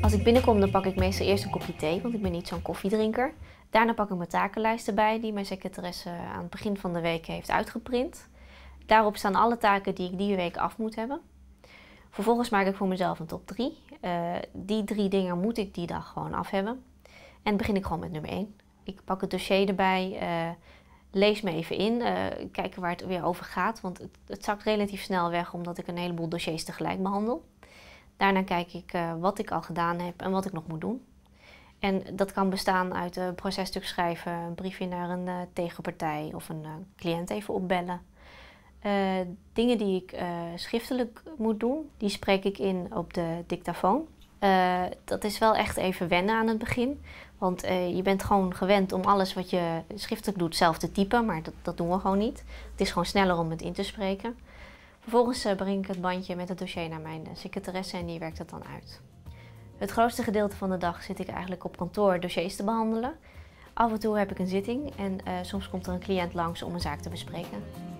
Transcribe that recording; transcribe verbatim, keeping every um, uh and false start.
Als ik binnenkom, dan pak ik meestal eerst een kopje thee, want ik ben niet zo'n koffiedrinker. Daarna pak ik mijn takenlijst erbij, die mijn secretaresse aan het begin van de week heeft uitgeprint. Daarop staan alle taken die ik die week af moet hebben. Vervolgens maak ik voor mezelf een top drie. Uh, die drie dingen moet ik die dag gewoon af hebben. En begin ik gewoon met nummer één. Ik pak het dossier erbij, uh, lees me even in, uh, kijken waar het weer over gaat. Want het, het zakt relatief snel weg, omdat ik een heleboel dossiers tegelijk behandel. Daarna kijk ik uh, wat ik al gedaan heb en wat ik nog moet doen. En dat kan bestaan uit een processtuk schrijven, een briefje naar een uh, tegenpartij of een uh, cliënt even opbellen. Uh, dingen die ik uh, schriftelijk moet doen, die spreek ik in op de dictafoon. Uh, dat is wel echt even wennen aan het begin. Want uh, je bent gewoon gewend om alles wat je schriftelijk doet zelf te typen, maar dat, dat doen we gewoon niet. Het is gewoon sneller om het in te spreken. Vervolgens uh, breng ik het bandje met het dossier naar mijn secretaresse en die werkt het dan uit. Het grootste gedeelte van de dag zit ik eigenlijk op kantoor dossiers te behandelen. Af en toe heb ik een zitting en uh, soms komt er een cliënt langs om een zaak te bespreken.